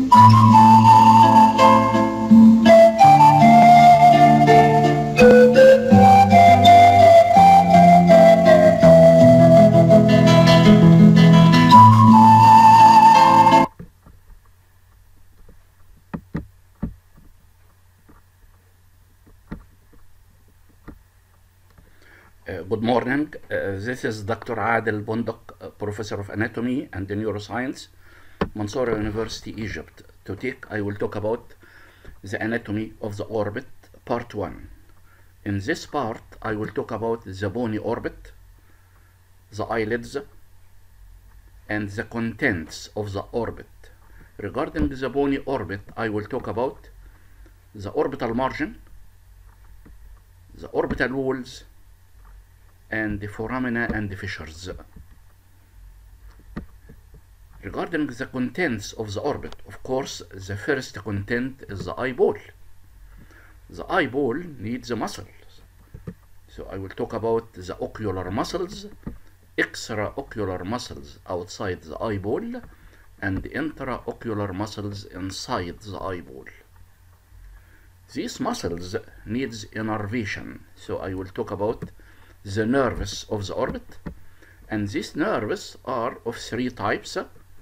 Good morning. This is Dr. Adel Bondok, Professor of Anatomy and Neuroscience, Mansoura University, Egypt. I will talk about the anatomy of the orbit, part 1. In this part, I will talk about the bony orbit, the eyelids, and the contents of the orbit. Regarding the bony orbit, I will talk about the orbital margin, the orbital walls, and the foramina and the fissures. Regarding the contents of the orbit, of course, the first content is the eyeball. The eyeball needs muscles. So I will talk about the ocular muscles, extraocular muscles outside the eyeball, and intraocular muscles inside the eyeball. These muscles needs innervation. So I will talk about the nerves of the orbit, and these nerves are of 3 types: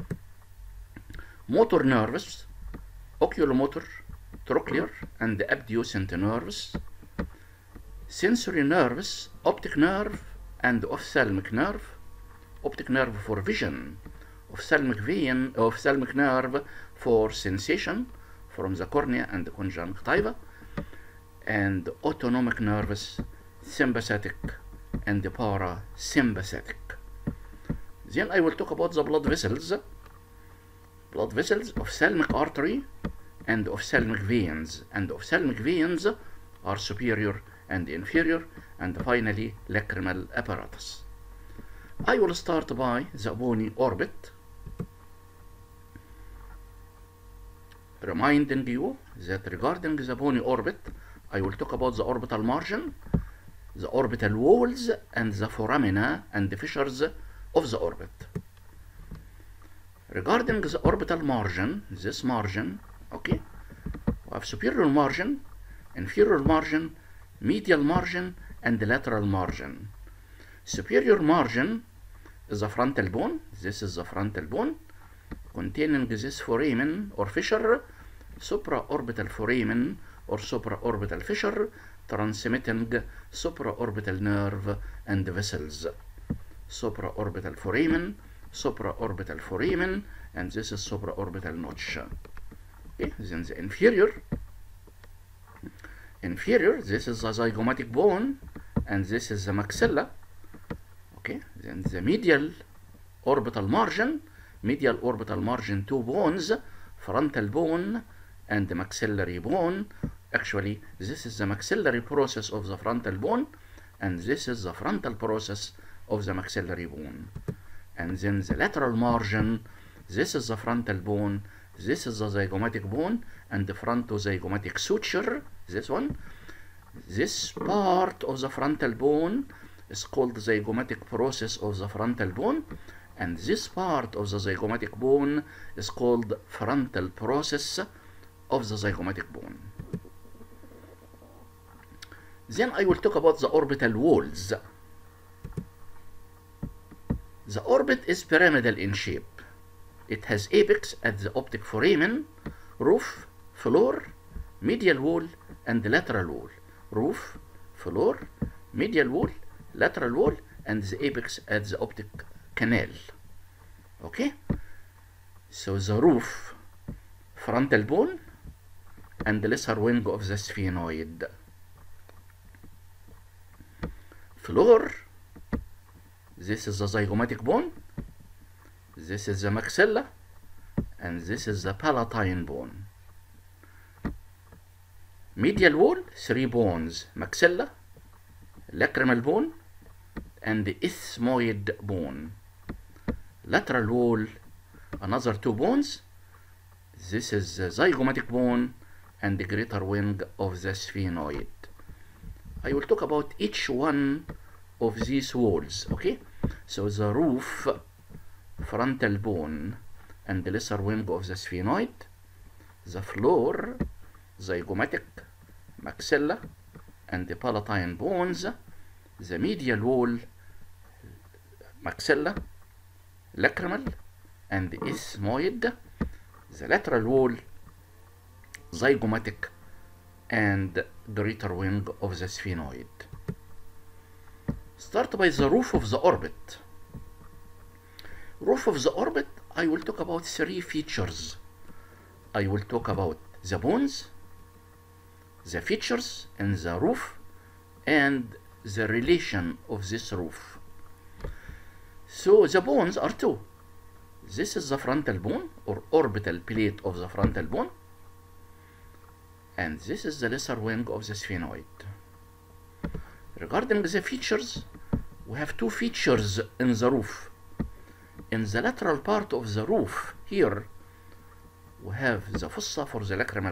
motor nerves, oculomotor, trochlear, and abducent nerves; sensory nerves, optic nerve and ophthalmic nerve. Optic nerve for vision, ophthalmic nerve for sensation from the cornea and the conjunctiva, and autonomic nerves, sympathetic and the parasympathetic. Then I will talk about the blood vessels, ophthalmic artery and ophthalmic veins, and ophthalmic veins are superior and inferior, and finally lacrimal apparatus. I will start by the bony orbit, reminding you that regarding the bony orbit, I will talk about the orbital margin, the orbital walls, and the foramina and the fissures of the orbit. Regarding the orbital margin, this margin, okay, we have superior margin, inferior margin, medial margin, and the lateral margin. Superior margin is the frontal bone. This is the frontal bone containing this foramen or fissure, supraorbital foramen or supraorbital fissure, transmitting supraorbital nerve and vessels. Supraorbital foramen, and this is supraorbital notch. Okay, then the inferior, this is the zygomatic bone, and this is the maxilla. Okay, then the medial orbital margin, 2 bones, frontal bone and the maxillary bone. Actually, this is the maxillary process of the frontal bone, and this is the frontal process of the maxillary bone. And then the lateral margin, this is the frontal bone, this is the zygomatic bone, and the frontozygomatic suture, this one. This part of the frontal bone is called the zygomatic process of the frontal bone, and this part of the zygomatic bone is called frontal process of the zygomatic bone. Then I will talk about the orbital walls. The orbit is pyramidal in shape. It has apex at the optic foramen, roof, floor, medial wall, and the lateral wall. Roof, floor, medial wall, lateral wall, and the apex at the optic canal. Okay? So the roof, frontal bone, and the lesser wing of the sphenoid. Floor, this is the zygomatic bone, this is the maxilla, and this is the palatine bone. Medial wall, 3 bones, maxilla, lacrimal bone, and the ethmoid bone. Lateral wall, another 2 bones, this is the zygomatic bone and the greater wing of the sphenoid. I will talk about each one of these walls, okay? So the roof, frontal bone, and the lesser wing of the sphenoid, the floor, zygomatic, maxilla, and the palatine bones, the medial wall, maxilla, lacrimal, and ethmoid, the lateral wall, zygomatic, and greater wing of the sphenoid. Start by the roof of the orbit. Roof of the orbit, I will talk about three features. I will talk about the bones, the features in the roof, and the relation of this roof. So the bones are two. This is the frontal bone or orbital plate of the frontal bone, and this is the lesser wing of the sphenoid. Regarding the features, we have two features in the roof. In the lateral part of the roof here, we have the fossa for the lacrimal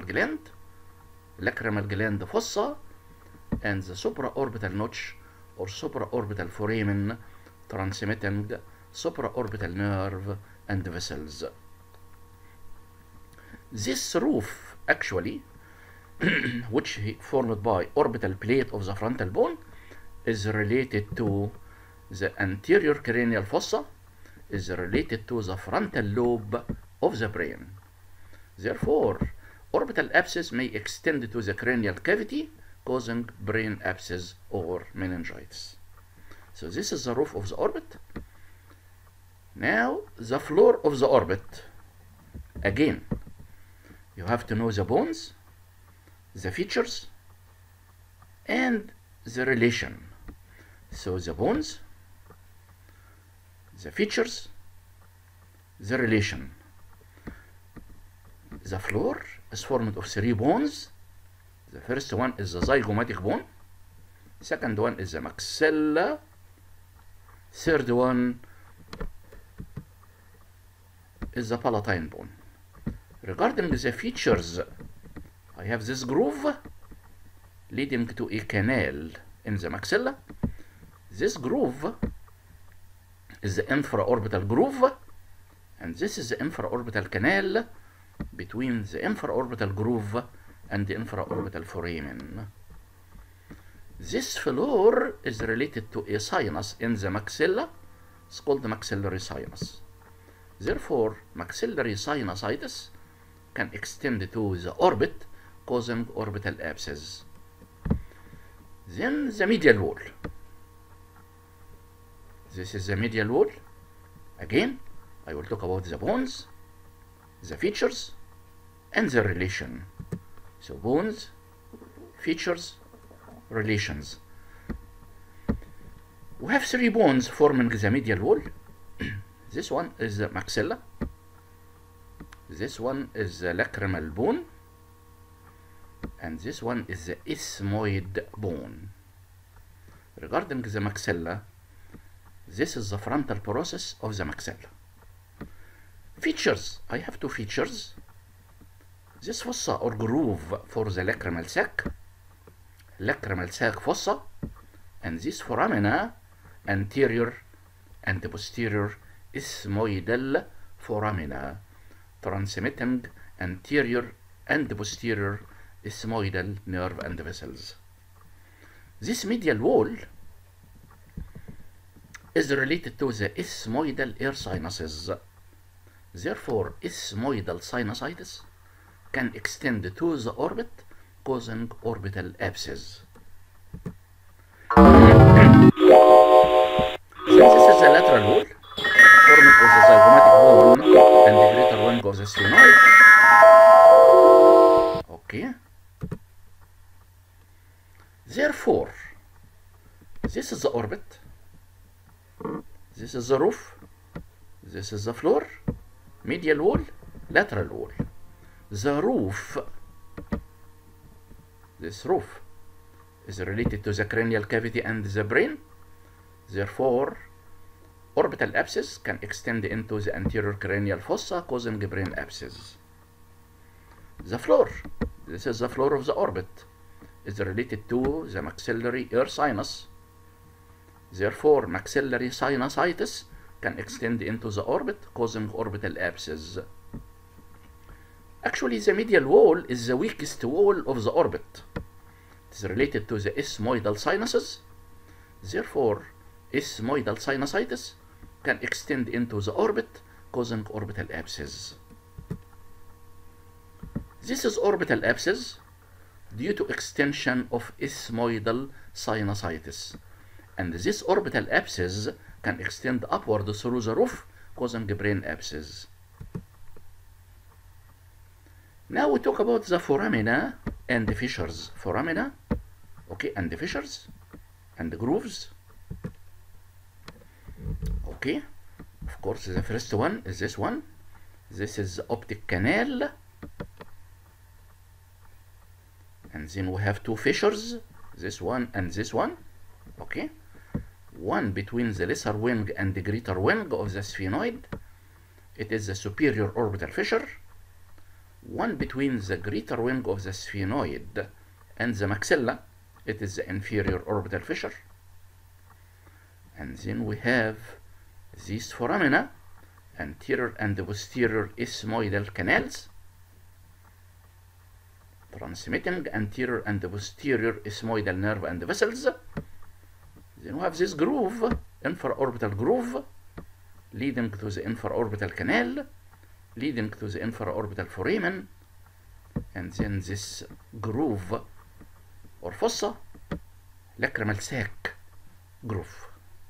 gland fossa, and the supraorbital notch or supraorbital foramen transmitting supraorbital nerve and vessels. This roof actually, which formed by orbital plate of the frontal bone, is related to the anterior cranial fossa, is related to the frontal lobe of the brain. Therefore, orbital abscess may extend to the cranial cavity, causing brain abscess or meningitis. So this is the roof of the orbit. Now, the floor of the orbit. Again, you have to know the bones, the features, and the relation. So the bones, the features, the relation. The floor is formed of three bones. The first one is the zygomatic bone. Second one is the maxilla. Third one is the palatine bone. Regarding the features, I have this groove leading to a canal in the maxilla. This groove is the infraorbital groove, and this is the infraorbital canal between the infraorbital groove and the infraorbital foramen. This floor is related to a sinus in the maxilla. It's called the maxillary sinus. Therefore, maxillary sinusitis can extend to the orbit, causing orbital abscess. Then the medial wall. This is the medial wall. Again, I will talk about the bones, the features, and the relation. So bones, features, relations. We have three bones forming the medial wall. This one is the maxilla. This one is the lacrimal bone. And this one is the ethmoid bone. Regarding the maxilla, this is the frontal process of the maxilla. Features, I have two features. This fossa or groove for the lacrimal sac fossa, and this foramina, anterior and posterior ethmoidal foramina, transmitting anterior and posterior ethmoidal nerve and vessels. This medial wall is related to the ethmoidal air sinuses. Therefore, ethmoidal sinusitis can extend to the orbit, causing orbital abscess. Since this is the lateral wall, formed of the zygomatic bone and the greater wing of the sphenoid. Okay. Therefore, this is the orbit, this is the roof, this is the floor, medial wall, lateral wall. The roof, this roof is related to the cranial cavity and the brain. Therefore, orbital abscess can extend into the anterior cranial fossa, causing brain abscess. The floor, this is the floor of the orbit, is related to the maxillary air sinus. Therefore, maxillary sinusitis can extend into the orbit, causing orbital abscess. Actually, the medial wall is the weakest wall of the orbit. It is related to the ethmoidal sinuses. Therefore, ethmoidal sinusitis can extend into the orbit, causing orbital abscess. This is orbital abscess due to extension of ethmoidal sinusitis. And this orbital abscess can extend upward through the roof, causing brain abscess. Now we talk about the foramina and the fissures. Foramina, okay, and the fissures and the grooves. Okay, of course, the first one is this one. This is the optic canal. And then we have two fissures, this one and this one. Okay, one between the lesser wing and the greater wing of the sphenoid. It is the superior orbital fissure. One between the greater wing of the sphenoid and the maxilla. It is the inferior orbital fissure. And then we have these foramina, anterior and posterior ethmoidal canals, transmitting anterior and posterior ethmoidal nerve and vessels. Then we have this groove, infraorbital groove, leading to the infraorbital canal, leading to the infraorbital foramen, and then this groove or fossa, lacrimal sac groove.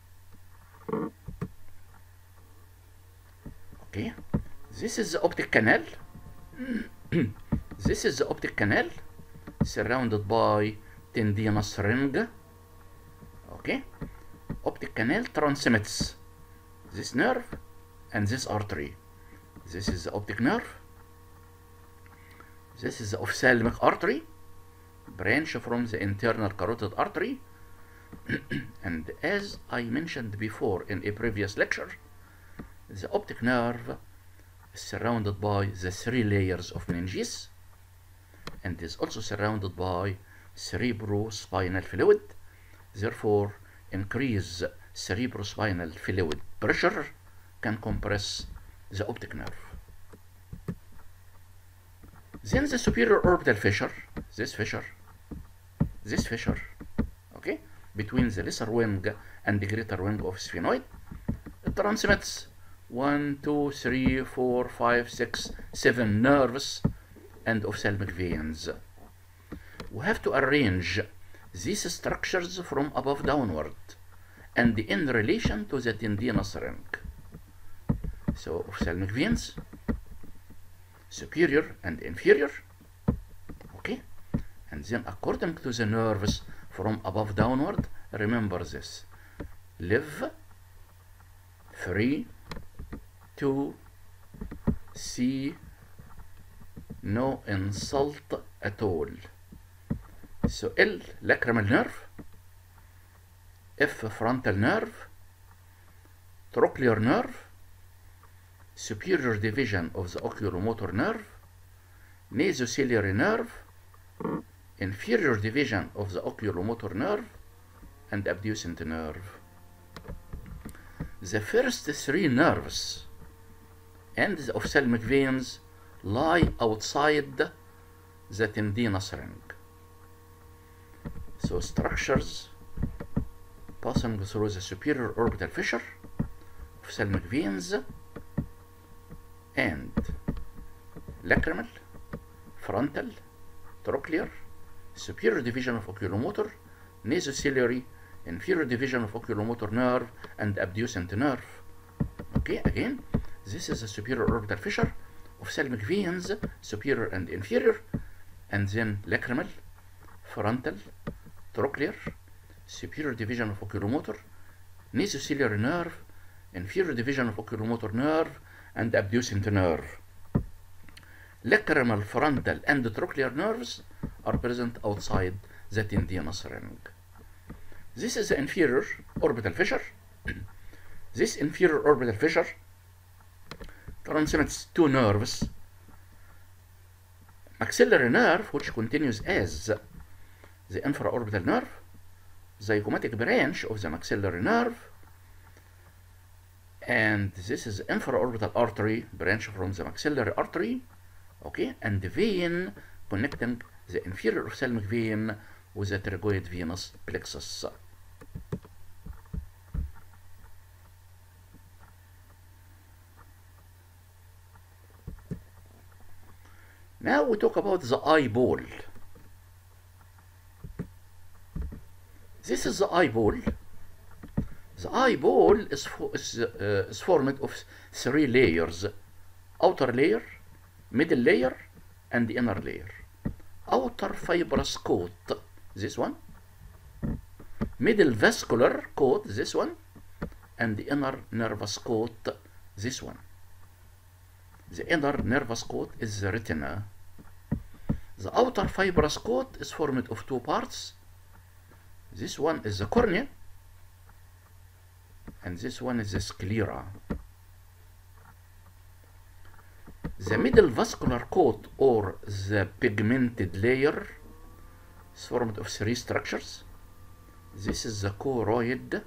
Okay, this is the optic canal. This is the optic canal surrounded by tendinous ring. Okay, optic canal transmits this nerve and this artery. This is the optic nerve. This is the ophthalmic artery, branch from the internal carotid artery. And as I mentioned before in a previous lecture, the optic nerve is surrounded by the three layers of meninges and is also surrounded by cerebrospinal fluid. Therefore, increased cerebrospinal fluid pressure can compress the optic nerve. Then the superior orbital fissure, this fissure, okay, between the lesser wing and the greater wing of sphenoid, it transmits 1, 2, 3, 4, 5, 6, 7 nerves and ophthalmic veins. We have to arrange these structures from above downward and in relation to the tendinous ring. So ophthalmic veins, superior and inferior, okay, and then according to the nerves from above downward, remember this: live, free, to, see, no insult at all. So L, lacrimal nerve, F, frontal nerve, trochlear nerve, superior division of the oculomotor nerve, nasociliary nerve, inferior division of the oculomotor nerve, and abducent nerve. The first three nerves and the ophthalmic veins lie outside the tendinous ring. So structures passing through the superior orbital fissure, ophthalmic veins, and lacrimal, frontal, trochlear, superior division of oculomotor, nasociliary, inferior division of oculomotor nerve, and abducent nerve. Okay, again, this is the superior orbital fissure, ophthalmic veins, superior and inferior, and then lacrimal, frontal, trochlear, superior division of oculomotor, nasociliary nerve, inferior division of oculomotor nerve, and abducent nerve. Lacrimal, frontal, and trochlear nerves are present outside the tendinous ring. This is the inferior orbital fissure. This inferior orbital fissure transmits two nerves: maxillary nerve, which continues as the infraorbital nerve, zygomatic branch of the maxillary nerve, and this is infraorbital artery, branch from the maxillary artery. okay, and the vein connecting the inferior ophthalmic vein with the pterygoid venous plexus. Now we talk about the eyeball. This is the eyeball. The eyeball is formed of 3 layers: outer layer, middle layer, and the inner layer. Outer fibrous coat, this one. Middle vascular coat, this one. And the inner nervous coat, this one. The inner nervous coat is the retina. The outer fibrous coat is formed of 2 parts. This one is the cornea, and this one is the sclera. The middle vascular coat, or the pigmented layer, is formed of 3 structures. This is the choroid.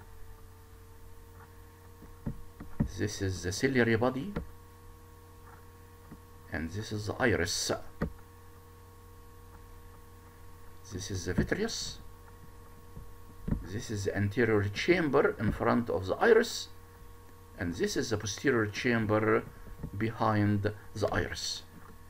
This is the ciliary body. And this is the iris. This is the vitreous. This is the anterior chamber in front of the iris. And this is the posterior chamber behind the iris.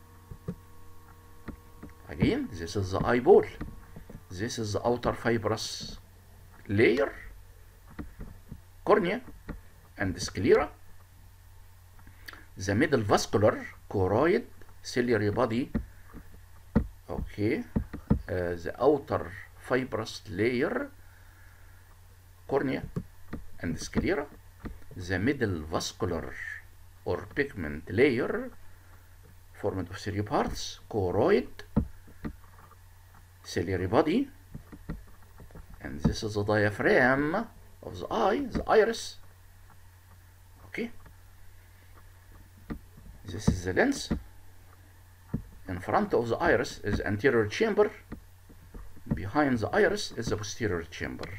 Again, this is the eyeball. This is the outer fibrous layer, cornea, and the sclera. The middle vascular, choroid, ciliary body, okay, the outer fibrous layer, cornea, and the sclera. The middle vascular or pigment layer, formed of 3 parts: choroid, ciliary body, and this is the diaphragm of the eye, the iris. Okay, this is the lens. In front of the iris is the anterior chamber. Behind the iris is the posterior chamber.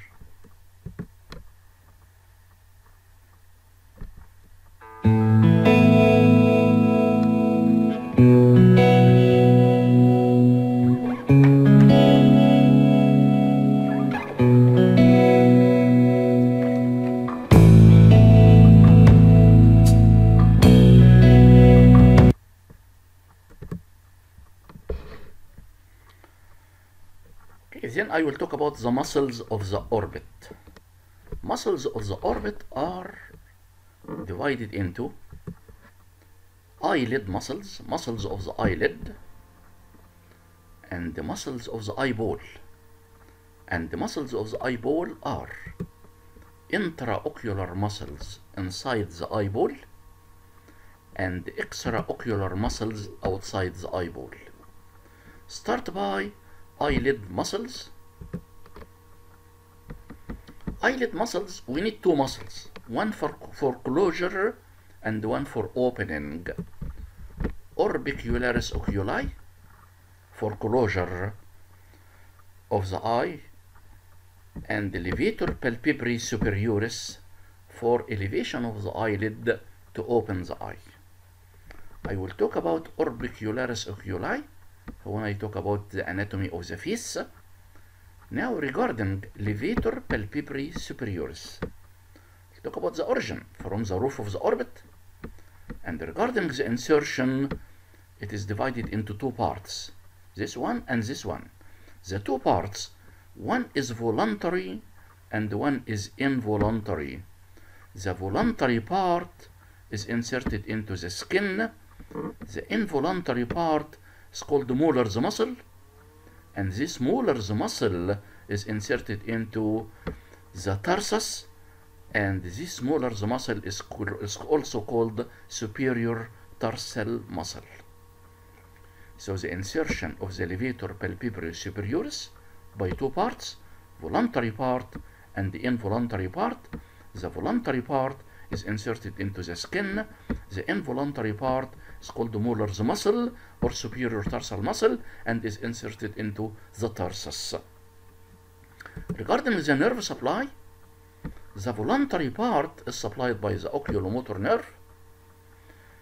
Then I will talk about the muscles of the orbit. Muscles of the orbit are divided into eyelid muscles, muscles of the eyelid, and the muscles of the eyeball. And the muscles of the eyeball are intraocular muscles inside the eyeball and extraocular muscles outside the eyeball. Start by eyelid muscles. Eyelid muscles, we need 2 muscles, one for closure and one for opening. Orbicularis oculi for closure of the eye, and the levator palpebrae superioris for elevation of the eyelid to open the eye. I will talk about orbicularis oculi when I talk about the anatomy of the face. Now regarding levator palpebrae superioris, I'll talk about the origin from the roof of the orbit, and regarding the insertion, it is divided into 2 parts, this one and this one. The 2 parts, one is voluntary and one is involuntary. The voluntary part is inserted into the skin. The involuntary part is called the molars muscle, and this molars muscle is inserted into the tarsus, and this molars muscle is also called superior tarsal muscle. So the insertion of the levator palpebrae superioris by 2 parts, voluntary part and the involuntary part. The voluntary part is inserted into the skin. The involuntary part is called the molars muscle or superior tarsal muscle and is inserted into the tarsus. Regarding the nerve supply, the voluntary part is supplied by the oculomotor nerve.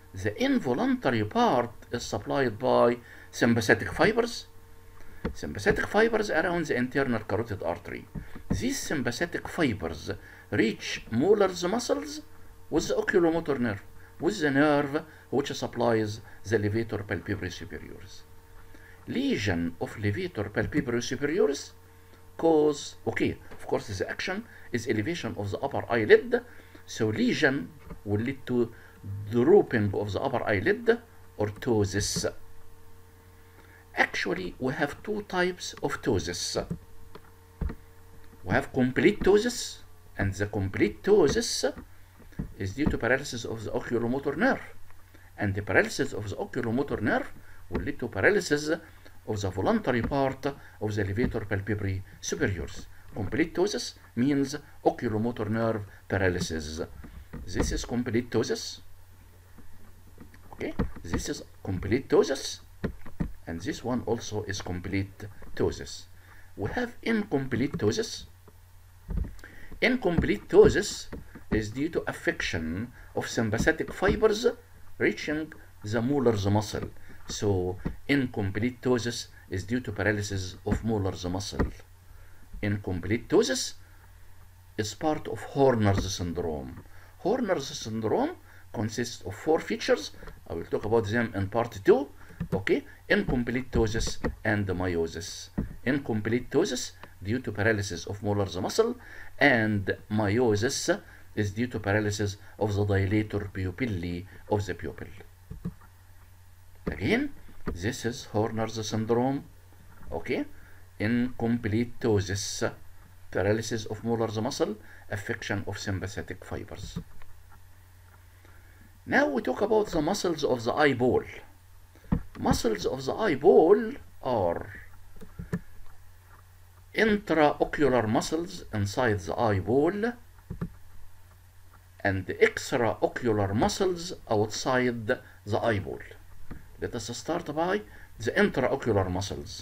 The involuntary part is supplied by sympathetic fibers. Sympathetic fibers around the internal carotid artery. These sympathetic fibers reach Mohr's muscles with the oculomotor nerve, with the nerve which supplies the levator palpebrae superioris. Lesion of levator palpebrae superioris cause, of course the action is elevation of the upper eyelid, so lesion will lead to drooping of the upper eyelid or ptosis. Actually, we have two types of ptosis. We have complete ptosis, and the complete ptosis is due to paralysis of the oculomotor nerve, and the paralysis of the oculomotor nerve will lead to paralysis of the voluntary part of the levator palpebrae superioris. Complete ptosis means oculomotor nerve paralysis. This is complete ptosis. This is complete ptosis, and this one also is complete ptosis. We have incomplete ptosis. Incomplete ptosis is due to affection of sympathetic fibers reaching the Mohr's muscle. So incomplete ptosis is due to paralysis of Mohr's muscle. Incomplete ptosis is part of Horner's syndrome. Horner's syndrome consists of 4 features. I will talk about them in part 2. Incomplete ptosis and meiosis. Incomplete ptosis due to paralysis of Mohr's muscle, and meiosis is due to paralysis of the dilator pupillae of the pupil. Again, this is Horner's syndrome. Incomplete ptosis, paralysis of Mohr's muscle, affection of sympathetic fibers. Now we talk about the muscles of the eyeball. Muscles of the eyeball are intraocular muscles inside the eyeball and extraocular muscles outside the eyeball. Let us start by the intraocular muscles.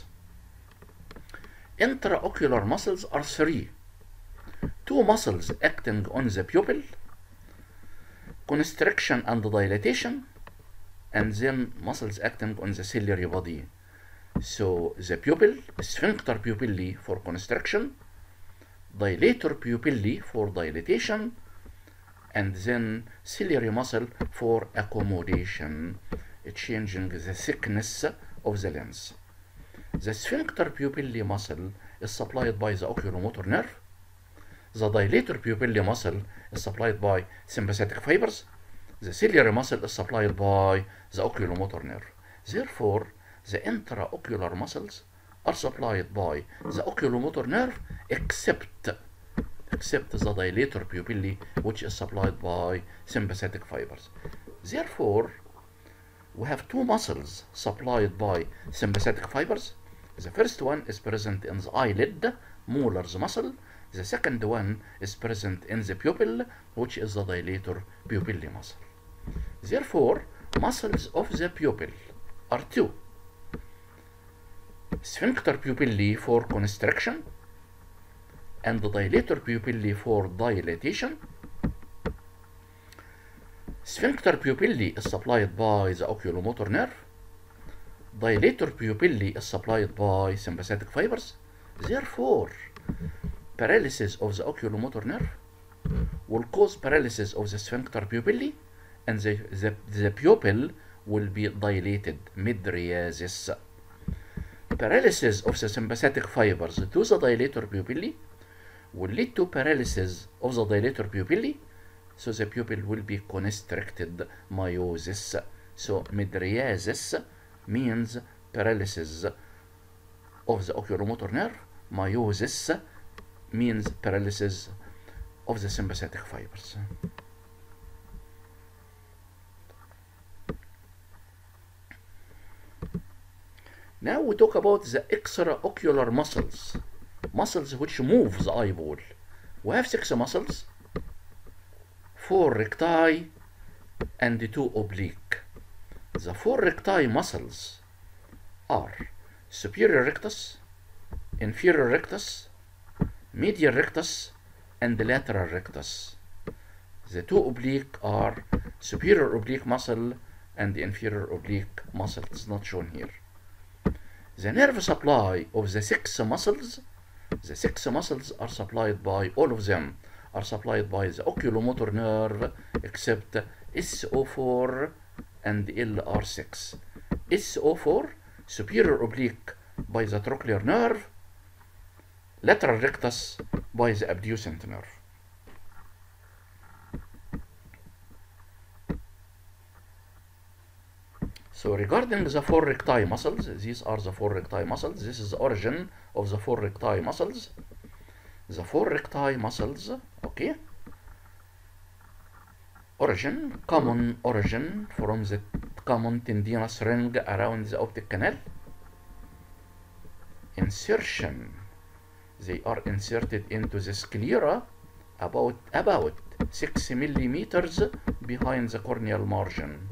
Intraocular muscles are 3. 2 muscles acting on the pupil, constriction and dilatation, and then muscles acting on the ciliary body. So the pupil, sphincter pupillae for constriction, dilator pupillae for dilatation, and then ciliary muscle for accommodation, changing the thickness of the lens. The sphincter pupillae muscle is supplied by the oculomotor nerve. The dilator pupillae muscle is supplied by sympathetic fibers. The ciliary muscle is supplied by the oculomotor nerve. Therefore, the intraocular muscles are supplied by the oculomotor nerve except the dilator pupillae, which is supplied by sympathetic fibers. Therefore, we have 2 muscles supplied by sympathetic fibers. The first one is present in the eyelid, Mohr's muscle. The second one is present in the pupil, which is the dilator pupillae muscle. Therefore, muscles of the pupil are 2. Sphincter pupillae for constriction and the dilator pupillae for dilatation. Sphincter pupillae is supplied by the oculomotor nerve. Dilator pupillae is supplied by sympathetic fibers. Therefore, paralysis of the oculomotor nerve will cause paralysis of the sphincter pupillae, and the pupil will be dilated, mydriasis. Paralysis of the sympathetic fibers to the dilator pupillae will lead to paralysis of the dilator pupillae, so the pupil will be constricted, meiosis. So mydriasis means paralysis of the oculomotor nerve. Meiosis means paralysis of the sympathetic fibers. Now we talk about the extraocular muscles, muscles which move the eyeball. We have 6 muscles, 4 recti and 2 oblique. The 4 recti muscles are superior rectus, inferior rectus, medial rectus, and lateral rectus. The 2 oblique are superior oblique muscle and the inferior oblique muscle is not shown here. The nerve supply of the six muscles are supplied by, all of them are supplied by the oculomotor nerve except SO4 and LR6. SO4, superior oblique by the trochlear nerve, lateral rectus by the abducent nerve. So regarding the four recti muscles, these are the four recti muscles. This is the origin of the four recti muscles. The four recti muscles, okay, common origin from the common tendinous ring around the optic canal. Insertion, they are inserted into the sclera about 6 millimeters behind the corneal margin.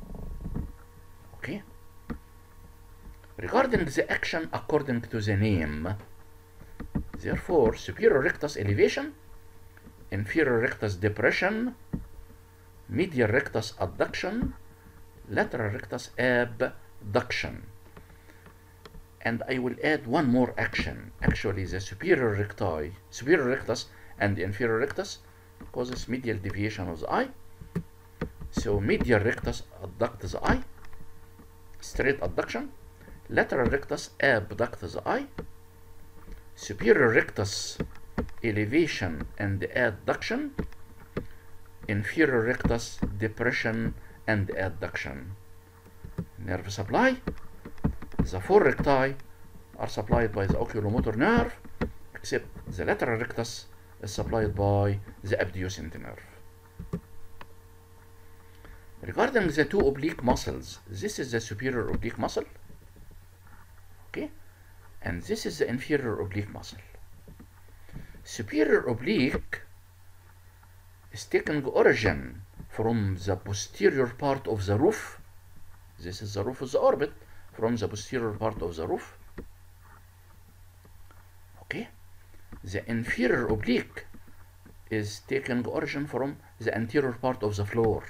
Okay. Regarding the action according to the name, therefore, superior rectus elevation, inferior rectus depression, medial rectus adduction, lateral rectus abduction. And I will add one more action. Actually, the superior rectus and the inferior rectus causes medial deviation of the eye. So medial rectus adducts the eye, straight adduction. Lateral rectus abducts the eye. Superior rectus elevation and adduction. Inferior rectus depression and adduction. Nerve supply. The four recti are supplied by the oculomotor nerve, except the lateral rectus is supplied by the abducent nerve. Regarding the two oblique muscles, this is the superior oblique muscle, okay, and this is the inferior oblique muscle. Superior oblique is taking origin from the posterior part of the roof. This is the roof of the orbit, from the posterior part of the roof. Okay, the inferior oblique is taking origin from the anterior part of the floor.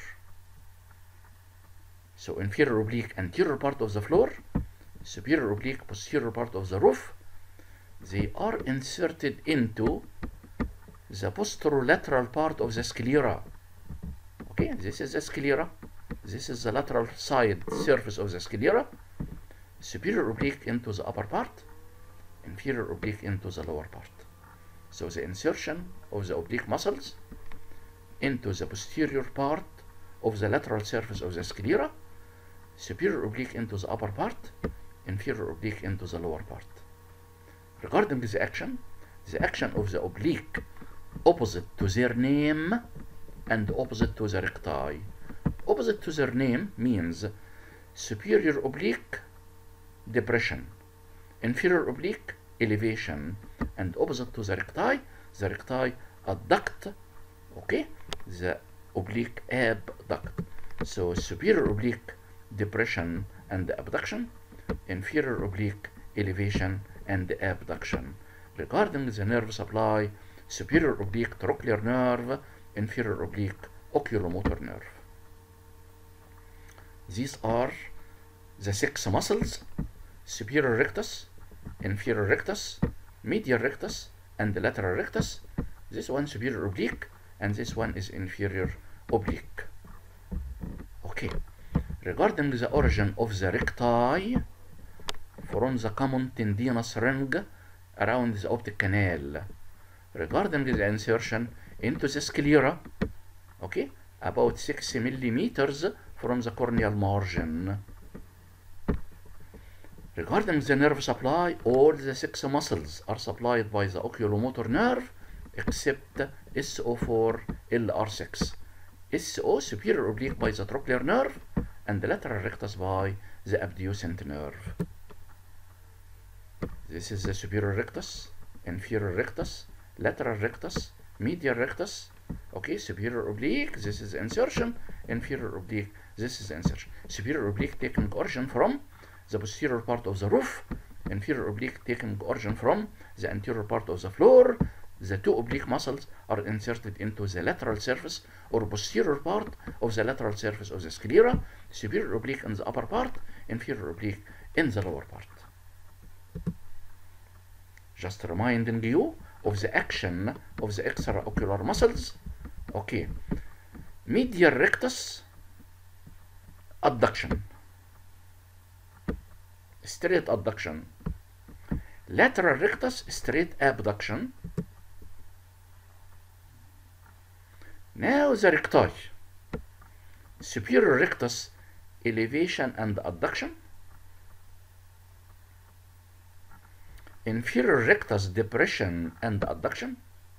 So inferior oblique, anterior part of the floor, superior oblique, posterior part of the roof, they are inserted into the posterolateral part of the sclera. Okay, this is the sclera, this is the lateral side surface of the sclera. Superior oblique into the upper part, inferior oblique into the lower part. So the insertion of the oblique muscles into the posterior part of the lateral surface of the sclera, superior oblique into the upper part, inferior oblique into the lower part. Regarding the action of the oblique opposite to their name and opposite to the recti. Opposite to their name means superior oblique depression, inferior oblique elevation, and opposite to the recti adduct, okay, the oblique abduct. So superior oblique depression and abduction, inferior oblique elevation and abduction. Regarding the nerve supply, superior oblique trochlear nerve, inferior oblique oculomotor nerve. These are the six muscles: superior rectus, inferior rectus, medial rectus, and the lateral rectus. This one superior oblique, and this one is inferior oblique. Okay, regarding the origin of the recti, from the common tendinous ring around the optic canal. Regarding the insertion into the sclera, okay, about 6 millimeters from the corneal margin. Regarding the nerve supply, all the six muscles are supplied by the oculomotor nerve except SO4 LR6. SO, superior oblique, by the trochlear nerve, and the lateral rectus by the abducent nerve. This is the superior rectus, inferior rectus, lateral rectus, medial rectus. Okay, superior oblique, this is insertion, inferior oblique, this is insertion. Superior oblique taking origin from the posterior part of the roof, inferior oblique taking origin from the anterior part of the floor. The two oblique muscles are inserted into the lateral surface or posterior part of the lateral surface of the sclera. superior oblique in the upper part, inferior oblique in the lower part. Just reminding you of the action of the extraocular muscles. Okay, medial rectus adduction, straight adduction. Lateral rectus straight abduction. Now the recti, superior rectus elevation and adduction, inferior rectus depression and adduction.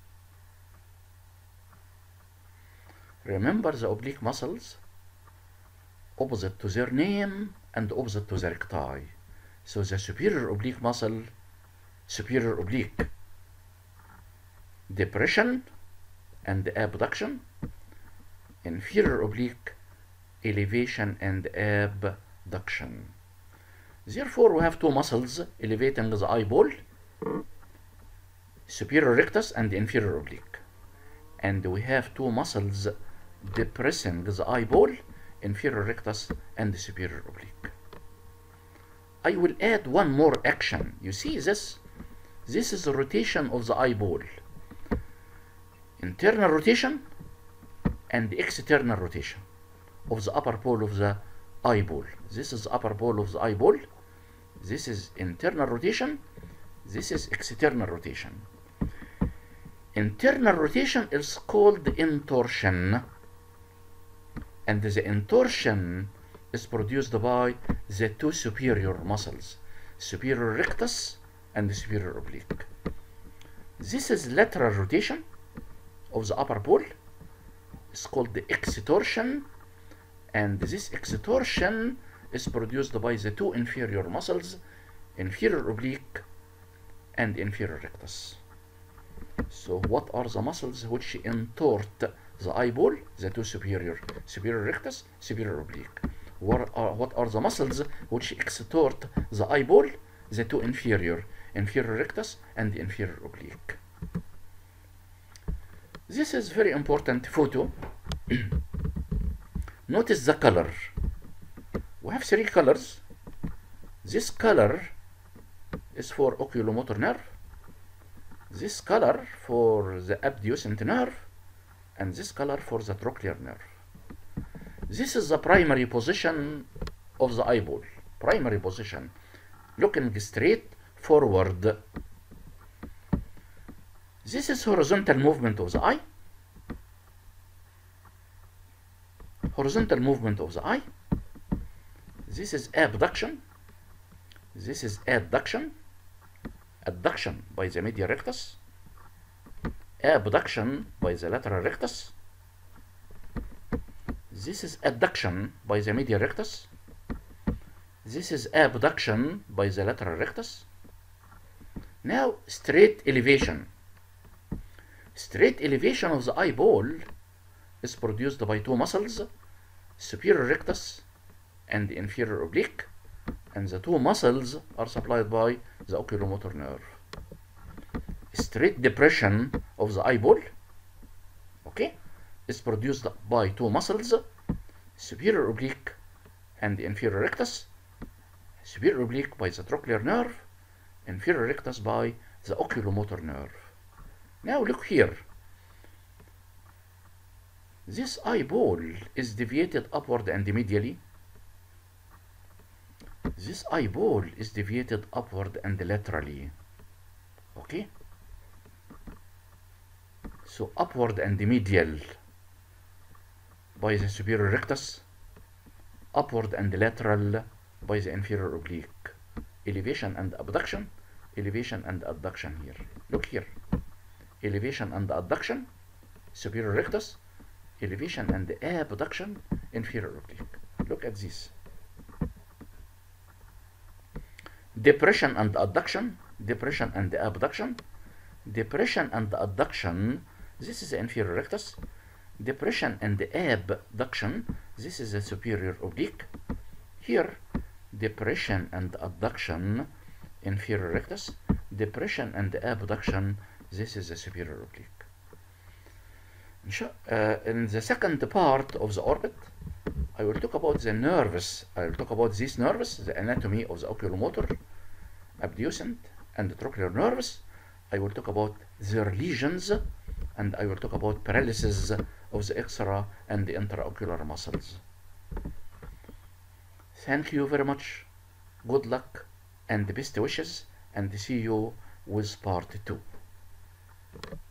Remember the oblique muscles, opposite to their name and opposite to the recti. So the superior oblique muscle, superior oblique depression and abduction, inferior oblique elevation and abduction. Therefore, we have two muscles elevating the eyeball, superior rectus and inferior oblique. And we have two muscles depressing the eyeball, inferior rectus and superior oblique. I will add one more action. You see this? This is the rotation of the eyeball. Internal rotation and external rotation of the upper pole of the eyeball. This is the upper pole of the eyeball. This is internal rotation. This is external rotation. Internal rotation is called intorsion, and the intorsion is produced by the two superior muscles, superior rectus and superior oblique. This is lateral rotation of the upper pole. It's called the extorsion, and this extorsion is produced by the two inferior muscles, inferior oblique and inferior rectus. So what are the muscles which intort the eyeball? The two superior rectus, superior oblique. What are the muscles which extort the eyeball? The two inferior rectus and inferior oblique. This is very important photo. Notice the color. We have three colors. This color is for oculomotor nerve, this color for the abducent nerve, and this color for the trochlear nerve. This is the primary position of the eyeball. Primary position, looking straight forward. This is horizontal movement of the eye. Horizontal movement of the eye. This is abduction. This is adduction. Adduction by the medial rectus. Abduction by the lateral rectus. This is adduction by the medial rectus. This is abduction by the lateral rectus. Now straight elevation. Straight elevation of the eyeball is produced by two muscles, superior rectus and inferior oblique, and the two muscles are supplied by the oculomotor nerve. Straight depression of the eyeball, okay, is produced by two muscles, superior oblique and inferior rectus. Superior oblique by the trochlear nerve, inferior rectus by the oculomotor nerve. Now look here. This eyeball is deviated upward and medially. This eyeball is deviated upward and laterally. Okay? So upward and medial by the superior rectus, upward and lateral by the inferior oblique. Elevation and abduction, elevation and adduction here. Look here. Elevation and adduction, superior rectus, elevation and abduction, inferior oblique. Look at this. Depression and adduction, depression and abduction, depression and adduction, this is the inferior rectus. Depression and abduction, this is the superior oblique. Here, depression and adduction, inferior rectus. Depression and abduction, this is the superior oblique. In the second part of the orbit, I will talk about the nerves. I will talk about these nerves, the anatomy of the oculomotor, abducent, and trochlear nerves. I will talk about their lesions, and I will talk about paralysis of the extra and the intraocular muscles. Thank you very much. Good luck and best wishes, and see you with part 2.